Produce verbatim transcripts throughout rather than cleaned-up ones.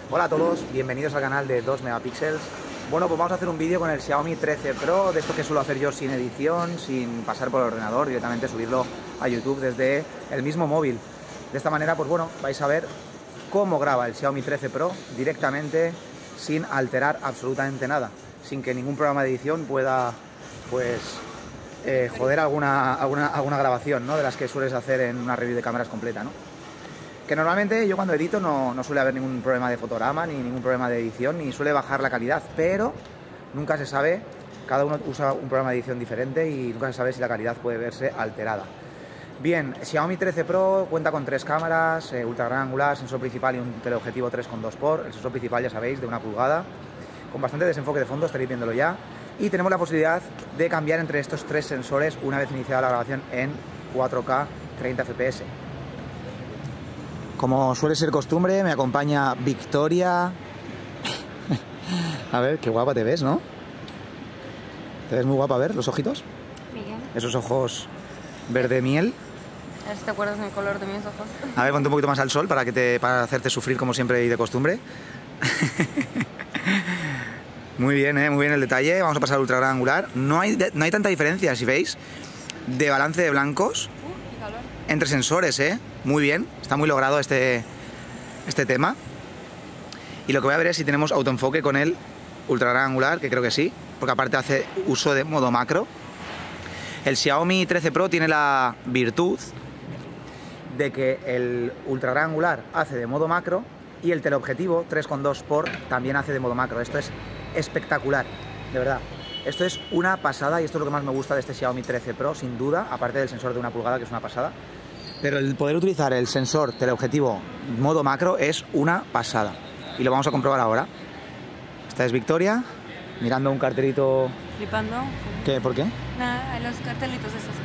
Hola a todos, bienvenidos al canal de dos megapíxeles. Bueno, pues vamos a hacer un vídeo con el Xiaomi trece Pro, de esto que suelo hacer yo sin edición, sin pasar por el ordenador, directamente subirlo a YouTube desde el mismo móvil. De esta manera, pues bueno, vais a ver cómo graba el Xiaomi trece Pro directamente, sin alterar absolutamente nada, sin que ningún programa de edición pueda, pues, eh, joder alguna, alguna, alguna grabación, ¿no?, de las que sueles hacer en una review de cámaras completa, ¿no? Que normalmente yo cuando edito no, no suele haber ningún problema de fotograma, ni ningún problema de edición, ni suele bajar la calidad, pero nunca se sabe, cada uno usa un programa de edición diferente y nunca se sabe si la calidad puede verse alterada. Bien, Xiaomi trece Pro cuenta con tres cámaras, eh, ultra gran angular, sensor principal y un teleobjetivo tres coma dos por, el sensor principal ya sabéis, de una pulgada, con bastante desenfoque de fondo, estaréis viéndolo ya, y tenemos la posibilidad de cambiar entre estos tres sensores una vez iniciada la grabación en cuatro K treinta F P S. Como suele ser costumbre, me acompaña Victoria. A ver, qué guapa te ves, ¿no? Te ves muy guapa, a ver, los ojitos. Bien. Esos ojos verde miel. A ver si te acuerdas del color de mis ojos. A ver, ponte un poquito más al sol para, que te, para hacerte sufrir como siempre y de costumbre. Muy bien, ¿eh? Muy bien el detalle. Vamos a pasar al ultra gran angular. No hay, no hay tanta diferencia, si veis, de balance de blancos Uh, qué calor. entre sensores, ¿eh? Muy bien, está muy logrado este, este tema. Y lo que voy a ver es si tenemos autoenfoque con el ultra gran angular, que creo que sí, porque aparte hace uso de modo macro. El Xiaomi trece Pro tiene la virtud de que el ultra gran angular hace de modo macro y el teleobjetivo tres coma dos por también hace de modo macro. Esto es espectacular, de verdad. Esto es una pasada y esto es lo que más me gusta de este Xiaomi trece Pro, sin duda, aparte del sensor de una pulgada, que es una pasada. Pero el poder utilizar el sensor teleobjetivo modo macro es una pasada. Y lo vamos a comprobar ahora. Esta es Victoria, mirando un cartelito... Flipando. ¿Qué? ¿Por qué? Nada, los cartelitos esos.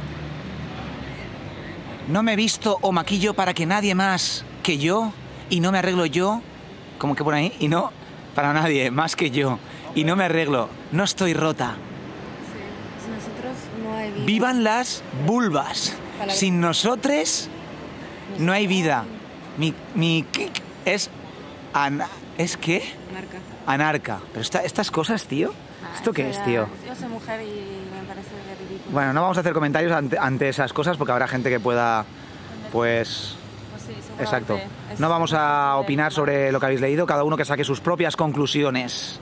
No me visto o maquillo para que nadie más que yo, y no me arreglo yo, como que por ahí, y no para nadie más que yo, y no me arreglo, no estoy rota. Sí. Sin nosotros no hay vida. Vivan las vulvas. Palabra. Sin nosotros no hay vida. Mi, mi kick es... An, ¿Es qué? Anarca. Anarca. Pero esta, estas cosas, tío. Ah, ¿Esto qué eso es, ya- tío? Yo soy mujer y me parece ridículo. Bueno, no vamos a hacer comentarios ante, ante esas cosas porque habrá gente que pueda, pues... Pues sí, seguramente Exacto. es- No vamos a es- opinar sobre lo que habéis leído, cada uno que saque sus propias conclusiones.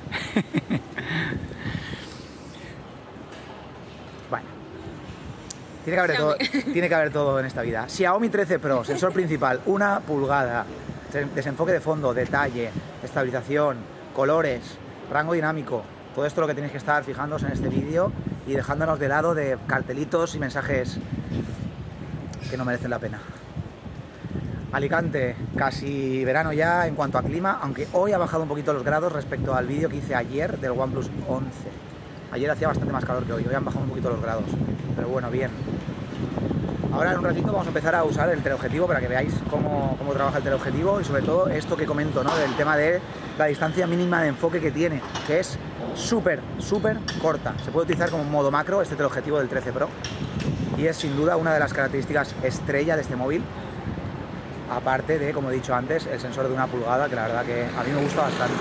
Bueno. Tiene que haber todo, tiene que haber todo en esta vida. Xiaomi trece Pro, sensor principal, una pulgada, desenfoque de fondo, detalle, estabilización, colores, rango dinámico. Todo esto es lo que tenéis que estar fijándoos en este vídeo y dejándonos de lado de cartelitos y mensajes que no merecen la pena. Alicante, casi verano ya en cuanto a clima, aunque hoy ha bajado un poquito los grados respecto al vídeo que hice ayer del OnePlus once. Ayer hacía bastante más calor que hoy, hoy han bajado un poquito los grados, pero bueno, bien. Ahora en un ratito vamos a empezar a usar el teleobjetivo para que veáis cómo, cómo trabaja el teleobjetivo y sobre todo esto que comento, ¿no?, del tema de la distancia mínima de enfoque que tiene, que es súper, súper corta. Se puede utilizar como modo macro este teleobjetivo del trece Pro y es sin duda una de las características estrella de este móvil. Aparte de, como he dicho antes, el sensor de una pulgada, que la verdad que a mí me gusta bastante.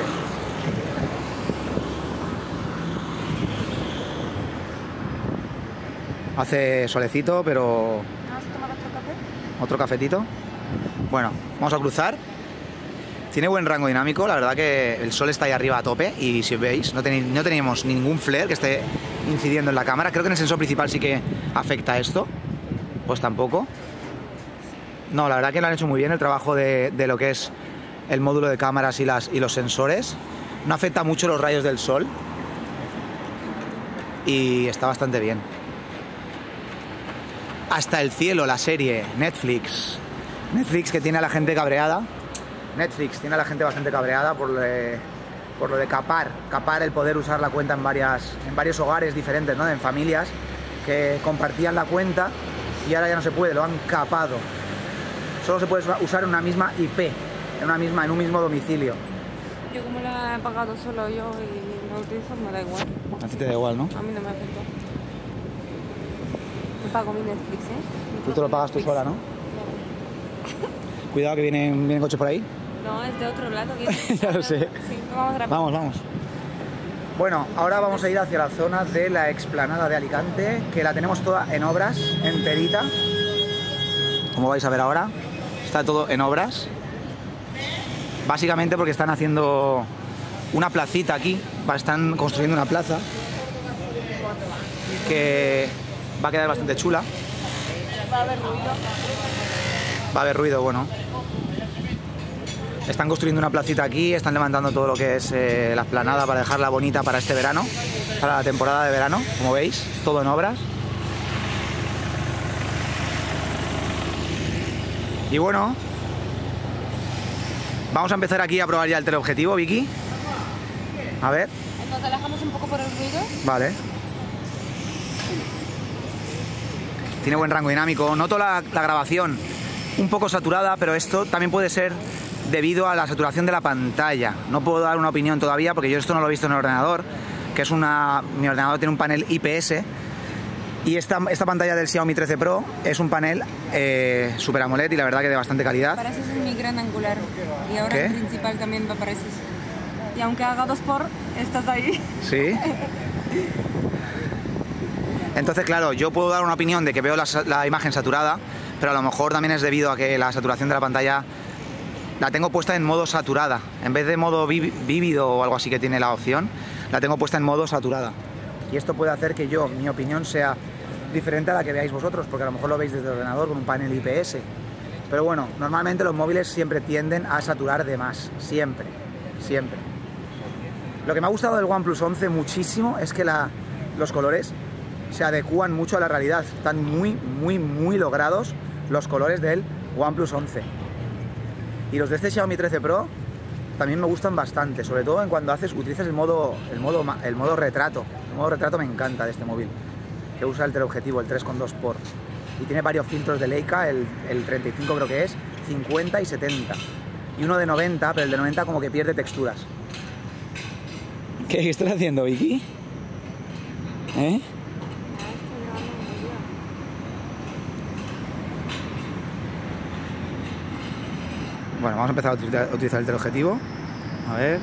Hace solecito, pero... ¿No has tomado otro café? otro cafetito. Bueno, vamos a cruzar. Tiene buen rango dinámico, la verdad que el sol está ahí arriba a tope y si veis, no, tenéis, no tenemos ningún flare que esté incidiendo en la cámara. Creo que en el sensor principal sí que afecta esto. Pues tampoco. No, la verdad que lo han hecho muy bien el trabajo de, de lo que es el módulo de cámaras y, las, y los sensores. No afecta mucho los rayos del sol y está bastante bien. Hasta el cielo, la serie, Netflix. Netflix que tiene a la gente cabreada. Netflix tiene a la gente bastante cabreada por lo de, por lo de capar, capar el poder usar la cuenta en, varias, en varios hogares diferentes, ¿no?, en familias que compartían la cuenta y ahora ya no se puede, lo han capado. Solo se puede usar en una misma I P, en, una misma, en un mismo domicilio. Yo como la he pagado solo yo y lo utilizo, me da igual. A ti te da igual, ¿no? A mí no me afecta. Yo pago mi Netflix, ¿eh? Mi Tú te lo pagas tú Netflix. sola, ¿no? Cuidado que vienen, vienen coches por ahí. No, es de otro lado. Que Ya lo sé. Sí, vamos rápido. Vamos, vamos. Bueno, ahora vamos a ir hacia la zona de la explanada de Alicante, que la tenemos toda en obras, enterita. Como vais a ver ahora, está todo en obras. Básicamente porque están haciendo una placita aquí, están construyendo una plaza que va a quedar bastante chula. Va a haber ruido. Va a haber ruido, bueno. Están construyendo una placita aquí, están levantando todo lo que es eh, la explanada para dejarla bonita para este verano, para la temporada de verano, como veis, todo en obras. Y bueno, vamos a empezar aquí a probar ya el teleobjetivo, Vicky. A ver. Nos alejamos un poco por el ruido. Vale. Tiene buen rango dinámico. Noto la, la grabación un poco saturada, pero esto también puede ser debido a la saturación de la pantalla. No puedo dar una opinión todavía porque yo esto no lo he visto en el ordenador, que es una... Mi ordenador tiene un panel I P S y esta, esta pantalla del Xiaomi trece Pro es un panel eh, Super AMOLED y la verdad que de bastante calidad. Para eso es mi gran angular y ahora ¿Qué? el principal también va para eso. Y aunque haga dos por, estás ahí. Sí. Entonces, claro, yo puedo dar una opinión de que veo la, la imagen saturada, pero a lo mejor también es debido a que la saturación de la pantalla la tengo puesta en modo saturada. En vez de modo vívido o algo así que tiene la opción, la tengo puesta en modo saturada. Y esto puede hacer que yo, mi opinión sea diferente a la que veáis vosotros, porque a lo mejor lo veis desde el ordenador con un panel I P S. Pero bueno, normalmente los móviles siempre tienden a saturar de más. Siempre, siempre. Lo que me ha gustado del OnePlus once muchísimo es que la, los colores se adecúan mucho a la realidad. Están muy, muy, muy logrados los colores del OnePlus once. Y los de este Xiaomi trece Pro también me gustan bastante, sobre todo en cuando haces, utilizas el modo, el modo, el modo retrato. El modo retrato me encanta de este móvil, que usa el teleobjetivo, el tres coma dos por. Y tiene varios filtros de Leica, el, el treinta y cinco creo que es, cincuenta y setenta. Y uno de noventa, pero el de noventa como que pierde texturas. ¿Qué estás haciendo, Vicky? ¿Eh? Bueno, vamos a empezar a utilizar, a utilizar el teleobjetivo. A ver.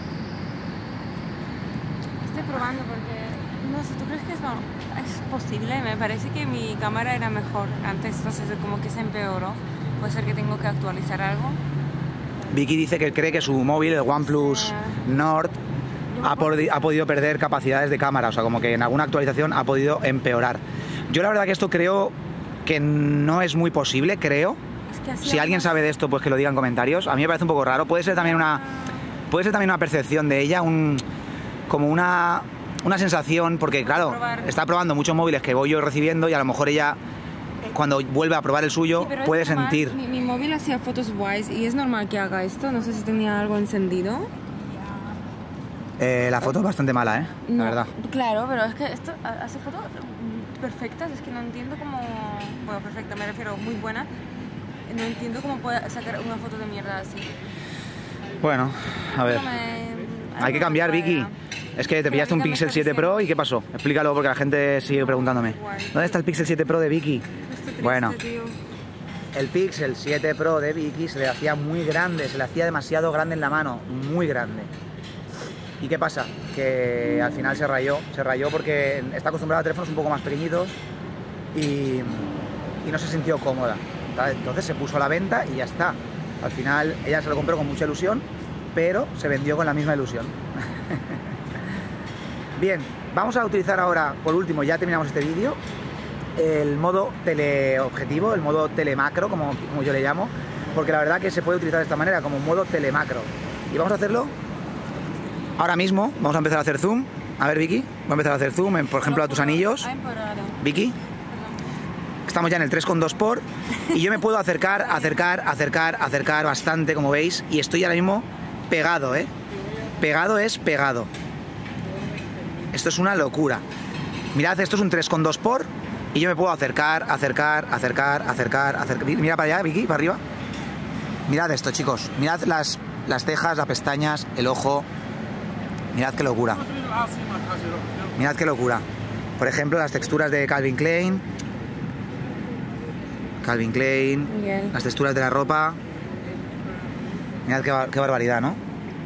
Estoy probando porque, no sé, ¿tú crees que eso es posible? Me parece que mi cámara era mejor antes, entonces como que se empeoró. Puede ser que tengo que actualizar algo. Vicky dice que cree que su móvil, el OnePlus Nord, ha, ha podido perder capacidades de cámara, o sea, como que en alguna actualización ha podido empeorar. Yo la verdad que esto creo que no es muy posible, creo. Si alguien sabe de esto, pues que lo diga en comentarios. A mí me parece un poco raro. Puede ser también una, puede ser también una percepción de ella, un, como una, una sensación, porque claro, está probando muchos móviles que voy yo recibiendo y a lo mejor ella, cuando vuelve a probar el suyo, sí, puede sentir. Mi, mi móvil hacía fotos guays y es normal que haga esto. No sé si tenía algo encendido. Eh, la foto es bastante mala, ¿eh? No, la verdad. Claro, pero es que esto hace fotos perfectas. Es que no entiendo cómo... Bueno, perfecta, me refiero muy buena. No entiendo cómo puede sacar una foto de mierda así. Bueno, a ver. Me... Hay que cambiar, Vicky. Es que te pillaste un Pixel siete Pro y ¿qué pasó? Explícalo porque la gente sigue preguntándome. ¿Dónde está el Pixel siete Pro de Vicky? Bueno, el Pixel siete Pro de Vicky se le hacía muy grande, se le hacía demasiado grande en la mano, muy grande. ¿Y qué pasa? Que al final se rayó, se rayó porque está acostumbrada a teléfonos un poco más pequeñitos y, y no se sintió cómoda. Entonces se puso a la venta y ya está. Al final ella se lo compró con mucha ilusión, pero se vendió con la misma ilusión. Bien, vamos a utilizar ahora, por último, ya terminamos este vídeo, el modo teleobjetivo, el modo telemacro, como, como yo le llamo, porque la verdad que se puede utilizar de esta manera, como modo telemacro. Y vamos a hacerlo ahora mismo. Vamos a empezar a hacer zoom. A ver, Vicky, voy a empezar a hacer zoom, en, por ejemplo, a tus anillos. Vicky. Estamos ya en el tres coma dos por y yo me puedo acercar, acercar, acercar, acercar bastante, como veis, y estoy ahora mismo pegado, ¿eh? Pegado es pegado. Esto es una locura. Mirad, esto es un tres coma dos por y yo me puedo acercar, acercar, acercar, acercar, acercar. Mira para allá, Vicky, para arriba. Mirad esto, chicos. Mirad las, las cejas, las pestañas, el ojo. Mirad qué locura. Mirad qué locura. Por ejemplo, las texturas de Calvin Klein. Calvin Klein, Miguel. Las texturas de la ropa. Mirad qué, bar qué barbaridad, ¿no?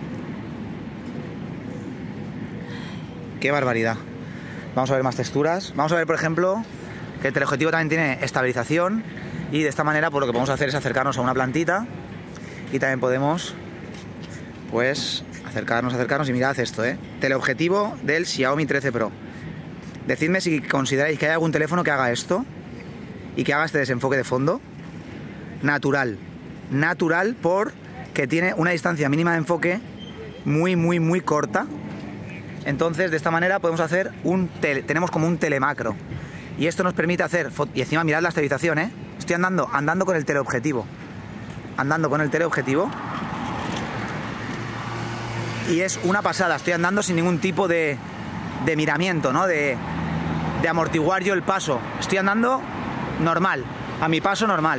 Qué barbaridad. Vamos a ver más texturas. Vamos a ver, por ejemplo, que el teleobjetivo también tiene estabilización y de esta manera pues lo que podemos hacer es acercarnos a una plantita y también podemos pues acercarnos, acercarnos y mirad esto, ¿eh? Teleobjetivo del Xiaomi trece Pro. Decidme si consideráis que hay algún teléfono que haga esto y que haga este desenfoque de fondo natural. Natural porque tiene una distancia mínima de enfoque muy, muy, muy corta. Entonces, de esta manera podemos hacer un tele, tenemos como un telemacro. Y esto nos permite hacer, y encima mirad la estabilización, ¿eh? Estoy andando, andando con el teleobjetivo. Andando con el teleobjetivo. Y es una pasada, estoy andando sin ningún tipo de, de miramiento, ¿no? De, de amortiguar yo el paso. Estoy andando normal, a mi paso normal.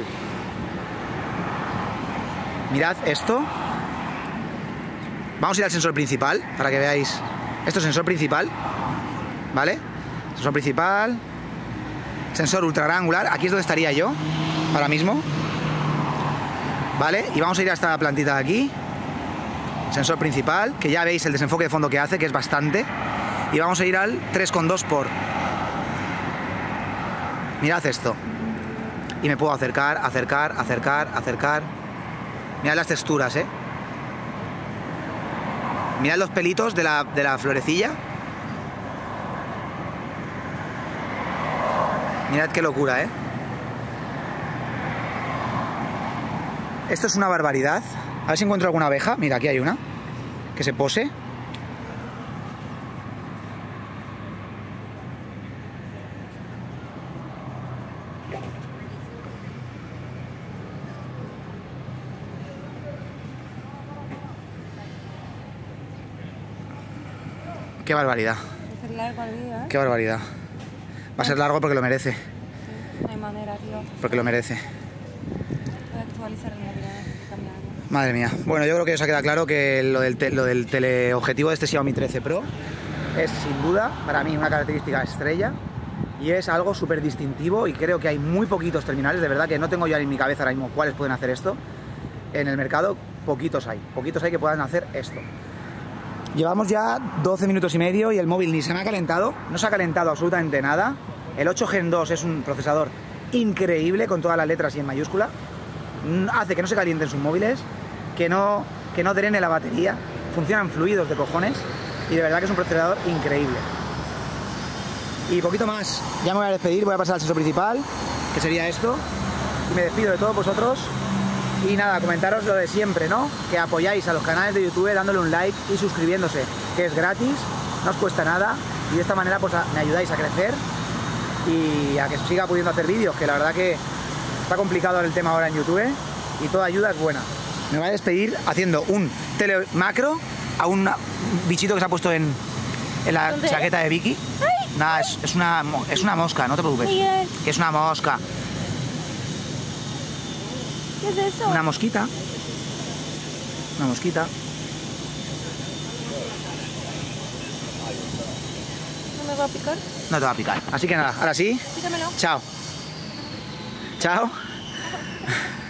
Mirad esto. Vamos a ir al sensor principal para que veáis. Esto es sensor principal, ¿vale? Sensor principal. Sensor ultra gran angular. Aquí es donde estaría yo ahora mismo, ¿vale? Y vamos a ir a esta plantita de aquí. Sensor principal, que ya veis el desenfoque de fondo que hace, que es bastante. Y vamos a ir al tres coma dos por. Mirad esto. Y me puedo acercar, acercar, acercar, acercar. Mirad las texturas, ¿eh? Mirad los pelitos de la, de la florecilla. Mirad qué locura, ¿eh? Esto es una barbaridad. A ver si encuentro alguna abeja. Mira, aquí hay una que se pose. Qué barbaridad. Va a ser largo el vídeo, ¿eh? Qué barbaridad. Va a ser largo porque lo merece. Sí, no hay manera, tío. Porque lo merece. Voy a actualizar el móvil, ¿eh? Cambiar algo. Madre mía. Bueno, yo creo que os ha quedado claro que lo del, te lo del teleobjetivo de este Xiaomi trece Pro es sin duda para mí una característica estrella y es algo súper distintivo y creo que hay muy poquitos terminales, de verdad que no tengo ya en mi cabeza ahora mismo cuáles pueden hacer esto. En el mercado poquitos hay, poquitos hay que puedan hacer esto. Llevamos ya doce minutos y medio y el móvil ni se me ha calentado, no se ha calentado absolutamente nada. El ocho Gen dos es un procesador increíble con todas las letras y en mayúscula. Hace que no se calienten sus móviles, que no, que no drene la batería, funcionan fluidos de cojones y de verdad que es un procesador increíble. Y poquito más, ya me voy a despedir, voy a pasar al sensor principal, que sería esto, y me despido de todos vosotros. Y nada, comentaros lo de siempre, ¿no? Que apoyáis a los canales de YouTube dándole un like y suscribiéndose, que es gratis, no os cuesta nada y de esta manera pues a, me ayudáis a crecer y a que siga pudiendo hacer vídeos, que la verdad que está complicado el tema ahora en YouTube y toda ayuda es buena. Me voy a despedir haciendo un telemacro a un bichito que se ha puesto en, en la ¿Dónde? chaqueta de Vicky. ¡Ay! Nada, es, es, una, es una mosca, no te preocupes. Miguel. Que es una mosca. ¿Qué es eso? Una mosquita. Una mosquita. ¿No me va a picar? No te va a picar. Así que nada, ahora sí. Pícamelo. Chao. Chao.